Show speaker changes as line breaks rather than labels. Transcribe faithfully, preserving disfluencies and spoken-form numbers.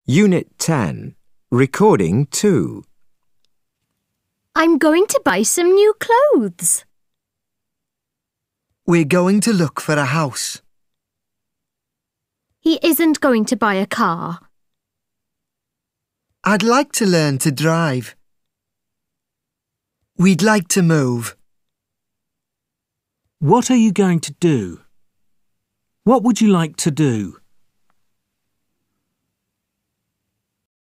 Unit ten, Recording two.
I'm going to buy some new clothes.
We're going to look for a house.
He isn't going to buy a car.
I'd like to learn to drive. We'd like to move.
What are you going to do? What would you like to do?